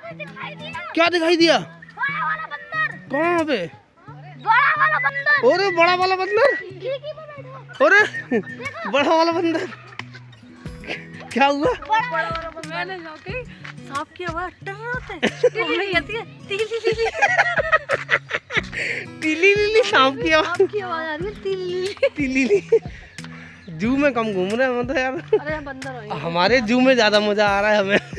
क्या दिखाई दिया? कहाँ पे? अरे बड़ा वाला बंदर, अरे बड़ा वाला बंदर, क्या हुआ? मैंने सांप की आवाज तीली लीली सांप की आवाज आ रही है। तीली। जू में कम घूम रहे हैं मतलब यार। अरे बंदर हमारे जू में ज्यादा मजा आ रहा है हमें।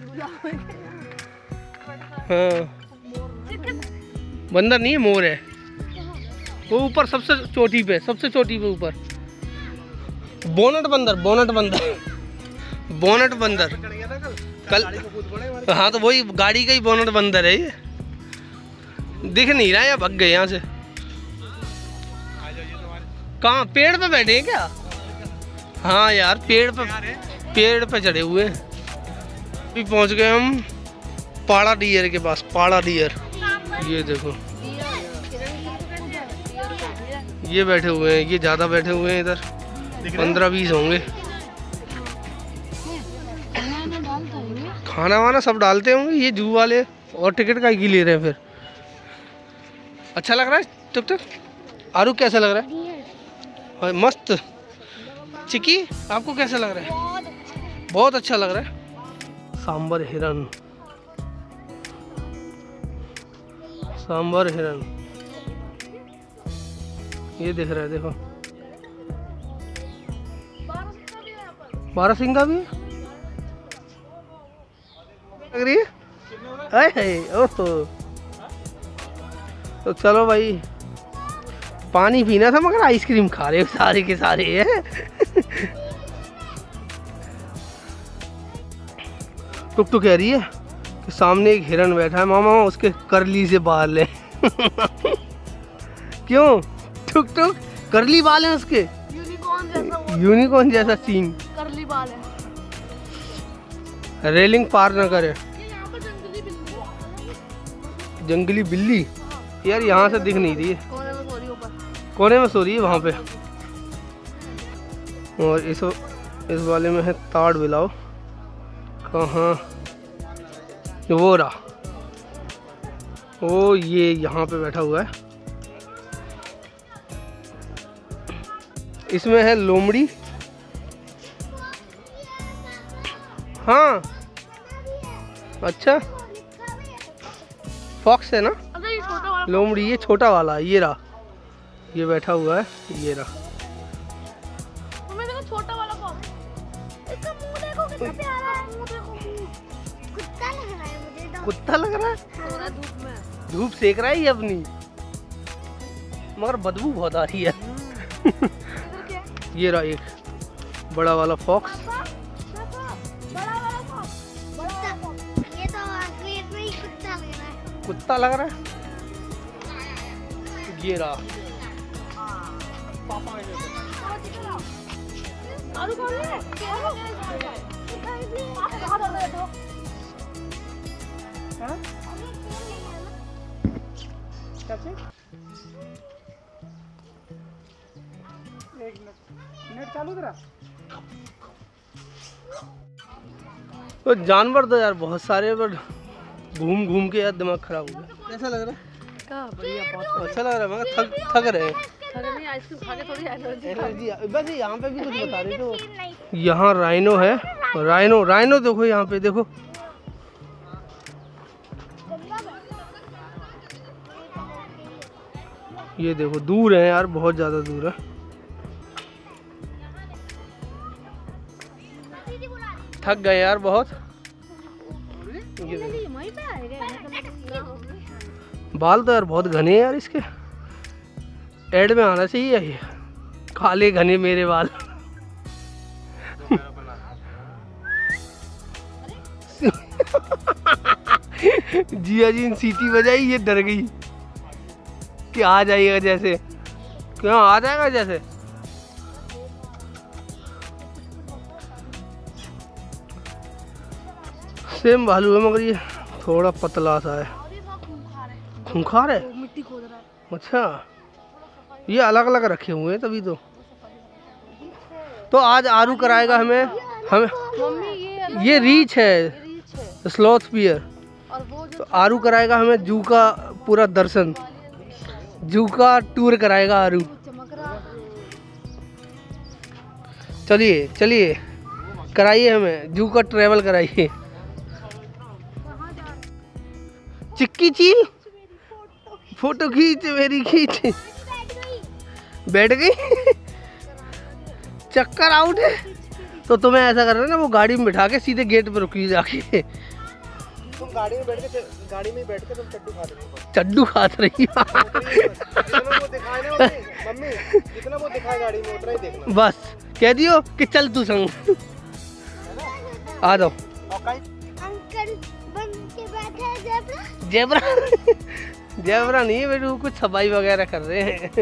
हाँ बंदर नहीं है, मोर है वो ऊपर सबसे चोटी पे ऊपर। बोनट बंदर कल। हाँ तो वही गाड़ी का ही बोनट बंदर है ये। दिख नहीं रहा है या भाग गए यहाँ से? कहाँ पेड़ पे बैठे हैं क्या? हाँ यार पेड़ पे चढ़े हुए हैं। अभी पहुँच गए हम पाड़ा डियर के पास। पाड़ा डियर ये देखो, ये बैठे हुए हैं, ये ज्यादा बैठे हुए हैं इधर, 15-20 होंगे। खाना वाना सब डालते होंगे ये जू वाले। और टिकट का ही ले रहे हैं फिर। अच्छा लग रहा है टुक? आरू कैसा लग रहा है? मस्त। चिकी आपको कैसा लग रहा है? बहुत अच्छा लग रहा है। सांबर हिरन ये दिख रहा है, देखो बारहसिंगा भी लग रही है। ओहो तो चलो भाई, पानी पीना था मगर आइसक्रीम खा रहे हो सारे के सारे है। टुक कह रही है कि सामने एक हिरन बैठा है, मामा उसके करली से बाल है। क्यों? टुक करली बाल है उसके, यूनिकॉर्न जैसा सीन, करली बाल है। रेलिंग पार ना करे। जंगली बिल्ली यार यहाँ से दिख नहीं रही है। कोने में सो रही है वहाँ पे। और इस वाले में है ताड़ बिलाव। कहाँ? वो रहा, वो ये यहाँ पे बैठा हुआ है। इसमें है लोमड़ी। हाँ अच्छा फॉक्स है ना? लोमड़ी ये छोटा वाला, ये रहा, ये बैठा हुआ है, ये रहा। छोटा वाला फॉक्स, इसका मुंह देखो कितना प्यारा है। मुंह देखो, कुत्ता लग रहा है मुझे। कुत्ता लग रहा है? धूप में धूप सेक रहा है ये अपनी, मगर बदबू बहुत आ रही है। ये रहा एक बड़ा वाला फॉक्स। ये तो असलियत में ही कुत्ता लग रहा है। ये रहा। नेट चालू करा। तो जानवर तो यार बहुत सारे, बट घूम घूम के यार दिमाग खराब हो गया। कैसा लग रहा है? बढ़िया, बहुत अच्छा लग रहा है, मगर थक रहे हैं। आइसक्रीम खा के थोड़ी एनर्जी। वैसे यहाँ पे भी कुछ बता रहे तो यहाँ राइनो है। राइनो देखो यहाँ पे, देखो ये देखो, दूर है यार, बहुत ज्यादा दूर है। थक गए यार बहुत। बाल तो यार बहुत घने हैं यार इसके। एड में आना चाहिए ये, काले घने मेरे बाल। जिया जी सीटी बजाई, ये डर गई कि आ जाएगा जैसे। क्यों आ जाएगा जैसे? सेम भालू है, मगर ये थोड़ा पतला सा है। खूंखार है, मिट्टी खोद रहा है। अच्छा ये अलग अलग रखे हुए हैं तभी तो आज आरू कराएगा हमें। मम्मी ये रीछ है, स्लॉथ बियर। तो आरू कराएगा हमें जू का पूरा दर्शन, जू का टूर कराएगा आरू। चलिए चलिए कराइए, हमें जू का ट्रेवल कराइए। चिक्की चील फोटो खींच, मेरी खींच। बैठ गई चक्कर आउट है। तो तुम्हें ऐसा करना ना, वो गाड़ी में बिठा के सीधे गेट पे रुकी जाके। तुम गाड़ी में बैठ के, गाड़ी में बैठ के तुम चड्डू खा रही हो। चड्डू खात रही जितना वो दिखाए ना मम्मी, जितना वो दिखाए गाड़ी में उतना ही देखना। बस कह दियो कि चल तू संग आ जाओ। अंकल बन के बैठे हैं जेब्रा। जेबरा जेबरा नहीं है बेटू, कुछ सफाई वगैरह कर रहे हैं।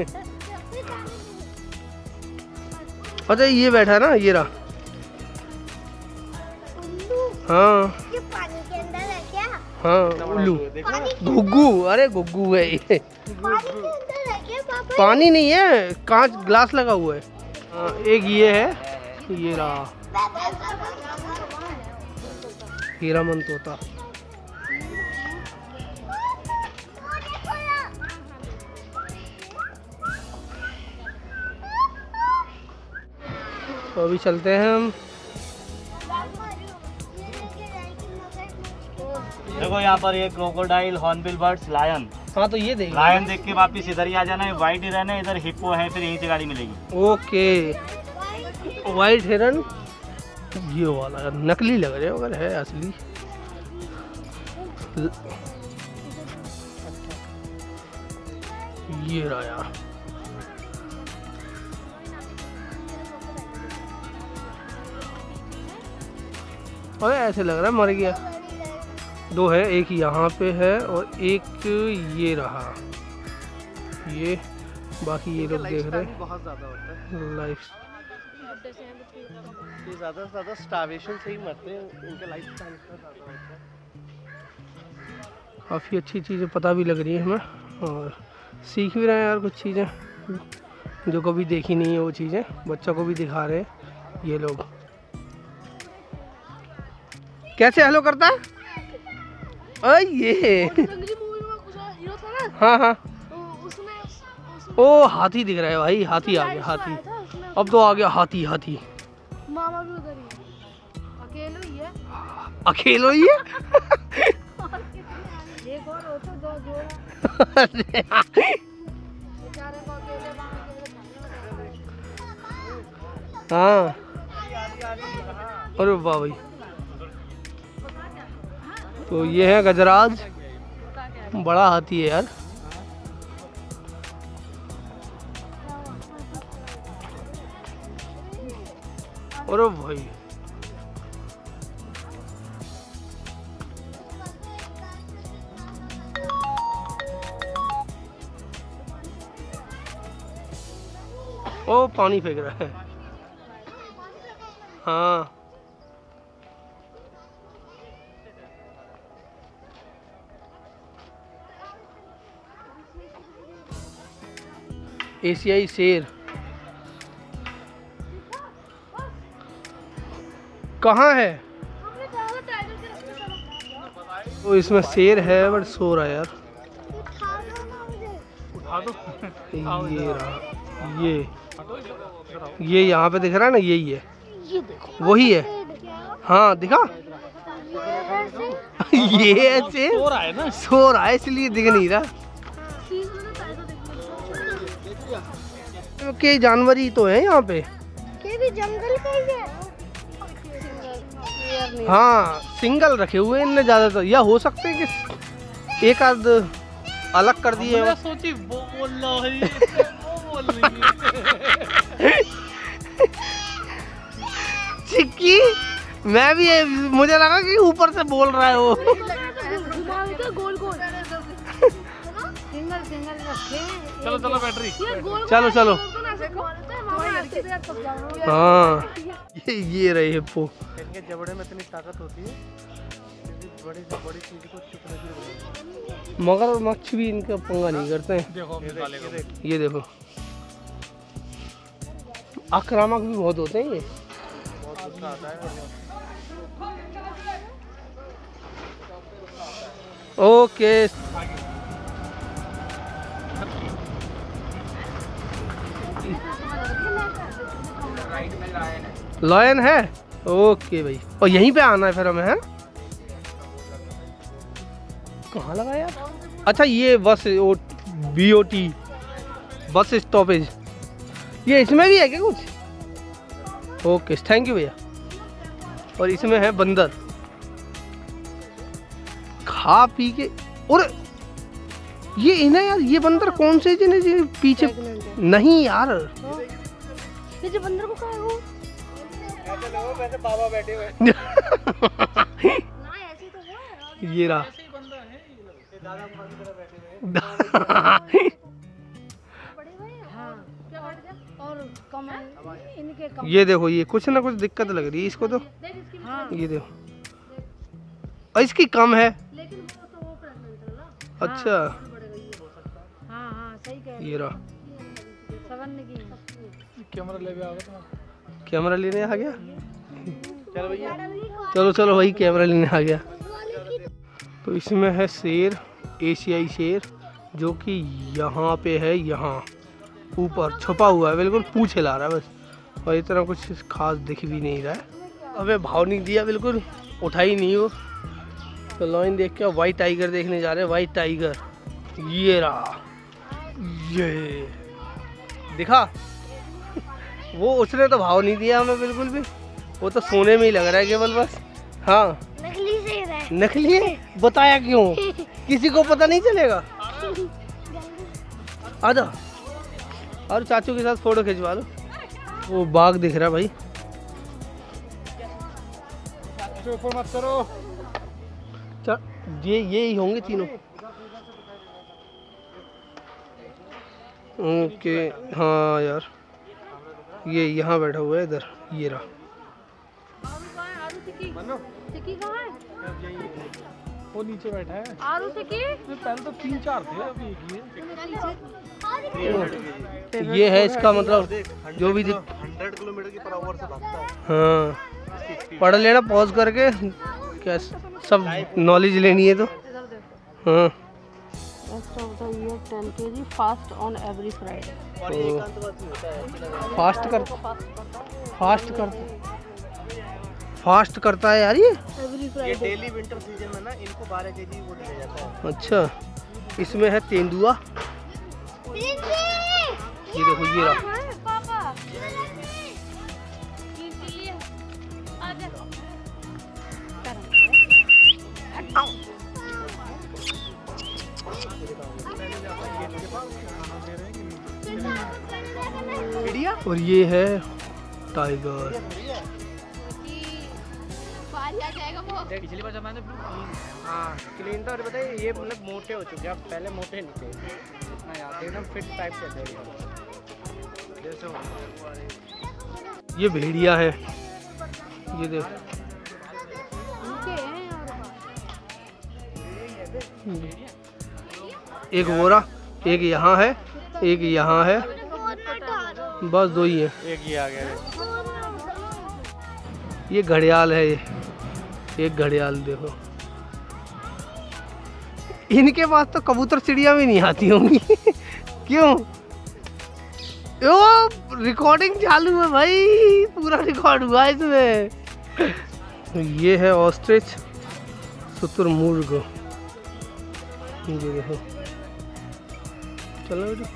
अच्छा ये बैठा ना, ये रहा। हाँ ये पानी के अंदर है क्या? हाँ उल्लू, घुग्गू। अरे घुग्गू है ये। पानी के अंदर है क्या पापा? पानी नहीं है, कांच ग्लास लगा हुआ है। हाँ, एक ये है, ये रहा हीरामन तोता। तो अभी चलते हैं हम। देखो यहाँ पर ये क्रोकोडाइल, हॉर्नबिल बर्ड्स, लायन। हाँ तो ये देख लायन देख के वापिस इधर ही आ जाना है, वाइट हिरन है, इधर हिप्पो है, फिर यहीं से गाड़ी मिलेगी। ओके। वाइट हिरन ये वाला नकली लग रहे है, अगर है असली। ये रहा यार। अरे ऐसे लग रहा है मर गया। दो है, एक यहाँ पे है और एक ये रहा। ये बाकी ये लोग देख रहे हैं। बहुत ज्यादा होता है लाइफ, ये ज्यादा से ज्यादा स्टार्वेशन से ही मरते हैं, इनका लाइफ स्टाइल इतना ज्यादा होता है। काफ़ी अच्छी चीज़ें पता भी लग रही है हमें, और सीख भी रहे हैं यार कुछ चीज़ें जो कभी देखी नहीं है। वो चीज़ें बच्चों को भी दिखा रहे हैं ये लोग। कैसे हेलो करता है? ये हाँ हाँ, ओ हाथी दिख रहा है भाई। हाथी आ गया, हाथी। अब तो आ गया हाथी। हाथी मामा भी उधर ही अकेले ही है। अकेलो ही है। एक और हो तो दो जोड़ा बेचारे को अकेले हाँ। अरे वाह भाई। तो ये है गजराज, बड़ा हाथी है यार। अरे भाई ओ पानी फेंक रहा है। हाँ एशियाई शेर कहाँ है? तो इसमें शेर है बट सो रहा है यार। उठा दो। ये रहा, ये यहाँ पे दिख रहा है ना, यही है। वही है। हाँ दिखा। ये ऐसे सो रहा है ना, सो रहा है इसलिए दिख नहीं रहा। के जानवर ही तो है यहाँ पे। ये भी जंगल का ही है। हाँ सिंगल रखे हुए इनने ज्यादातर, या हो सकते हैं कि एक आध अलग कर दिए हो। सोची वो बोल रहा है, वो बोल रही है। चिक्की, मैं भी मुझे लगा कि ऊपर से बोल रहा है वो। गोल गोल सिंगल सिंगल रखे। चलो चलो बैटरी। चलो चलो। हाँ ये रहे हिप्पो। इनके जबड़े में इतनी ताकत होती है, बड़ी से बड़ी चीज को चुपने की। मगर मच्छ भी इनका पंगा नहीं करते हैं। देखो ये देखो, आक्रामक भी बहुत होते हैं ये। बहुत गुस्सा आता है। ओके। लॉयन है, ओके भाई। और यहीं पे आना है फिर हमें, है? कहाँ लगा यार? अच्छा ये बस BOT बस स्टॉपेज, ये इसमें भी है क्या कुछ? ओके थैंक यू भैया। और इसमें है बंदर, खा पी के। और ये इन्हें यार, ये बंदर कौन से जिन्हें जी पीछे नहीं यार, ये जो बंदर को कहा है वो वैसे बाबा बैठे हुए ना ऐसे तो है। ये रहा दादा की तरह बैठे हुए। बड़े भाई हां क्या बढ़ गया और कम है इनके कम। ये देखो, ये कुछ ना कुछ दिक्कत लग रही है इसको तो। हाँ ये देखो, और इसकी कम है। लेकिन वो तो वो प्रेग्नेंट है ना। अच्छा हाँ हाँ सही कह रहे ये रहा, हो। 7 की कैमरा ले आओगे तुम्हारा? कैमरा लेने आ गया। चलो भैया। चलो चलो भाई कैमरा लेने आ गया। तो इसमें है शेर, एशियाई शेर, जो कि यहाँ पे है, यहाँ ऊपर छुपा हुआ है बिल्कुल, पूंछ हिला रहा है बस, और इतना कुछ खास दिख भी नहीं रहा है। हमें भाव नहीं दिया बिल्कुल, उठा ही नहीं हो। तो लाइन देख के वाइट टाइगर देखने जा रहे हैं। वाइट टाइगर ये रहा, ये दिखा। वो उसने तो भाव नहीं दिया हमें बिल्कुल भी, वो तो सोने में ही लग रहा है केवल बस। हाँ नकली से है। नकली है, बताया क्यों? किसी को पता नहीं चलेगा। आजा और चाचू के साथ फोटो खिंचवा लो। वो बाघ दिख रहा है भाई। ऊपर मत करो। ये ही होंगे तीनों। ओके हाँ यार, ये यहाँ बैठा हुआ है इधर, ये रहा। टिकी कहाँ है? वो नीचे बैठा है। आरू टिकी पहले तो 3-4 थे, अभी एक ही ये है इसका मतलब, जो भी 100 किलोमीटर की पर आवर से भागता है। हाँ पढ़ लेना पॉज करके, क्या सब नॉलेज लेनी है तो। हाँ Rest of the year 10 kg fast on every Friday. Fast करता है यार ये। Every ये Friday. डेली विंटर सीजन में ना इनको 12 केजी वो दिया जाता है। अच्छा इसमें है तेंदुआ, ये देखो ये रहा। पापा और ये है टाइगर। पिछली बार जमाने हाँ क्लीन था। और बताइए ये मतलब मोटे हो चुके हैं, अब पहले मोटे नहीं थे ना यार, एकदम फिट टाइप से थे जैसे। ये भेड़िया है, ये देखो। एक बोरा, एक यहाँ है, एक यहाँ है, बस दो ही है। एक ही आ गया। ये घड़ियाल है, ये एक घड़ियाल देखो। इनके पास तो कबूतर चिड़िया भी नहीं आती होंगी क्यों? यो रिकॉर्डिंग चालू है भाई, पूरा रिकॉर्ड हुआ है इसमें। ये है ऑस्ट्रिच, शुतुरमुर्ग, ये देखो। चलो बेटा,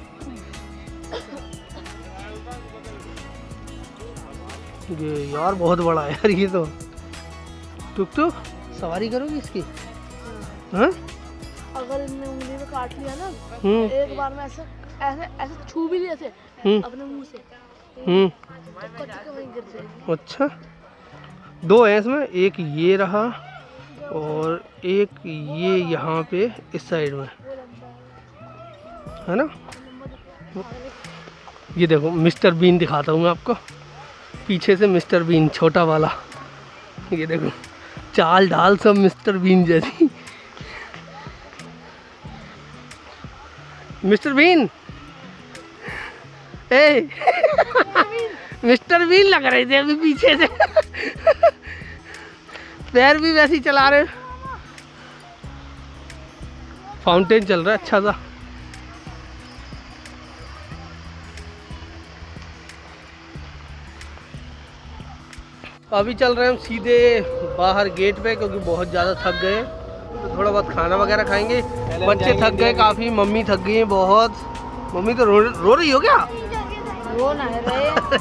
ये यार बहुत बड़ा है यार ये तो। टुक टुक सवारी करोगी इसकी? हाँ अगर इनने उंगली में काट लिया ना, हम्म एक बार में ऐसे ऐसे ऐसे छू भी लिया ऐसे अपने मुंह से, कट के वहीं गिर जाएगी। अच्छा दो है इसमें, एक ये रहा और एक ये यहाँ पे इस साइड में है ना। ये देखो मिस्टर बीन दिखाता हूँ मैं आपको, पीछे से मिस्टर बीन छोटा वाला। ये देखो चाल ढाल सब मिस्टर बीन जैसी। मिस्टर बीन ए मिस्टर बीन लग रहे थे अभी पीछे से पैर भी वैसे ही चला रहे। फाउंटेन चल रहा है अच्छा सा। अभी चल रहे हैं हम सीधे बाहर गेट पे, क्योंकि बहुत ज़्यादा थक गए हैं, तो थोड़ा बहुत खाना वगैरह खाएंगे। बच्चे थक गए काफ़ी, मम्मी थक गई हैं बहुत। मम्मी तो रो रही हो क्या? रो ना है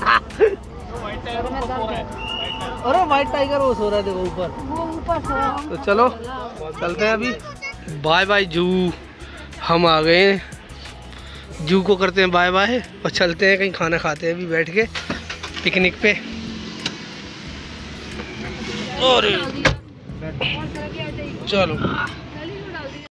अरे वाइट टाइगर वो सो रहा है, देखो ऊपर। वो ऊपर सो रहा है। तो चलो चलते हैं अभी। बाय बाय जू, हम आ गए हैं। जू को करते हैं बाय बाय और चलते हैं कहीं खाना खाते हैं अभी बैठ के पिकनिक पे। और चलो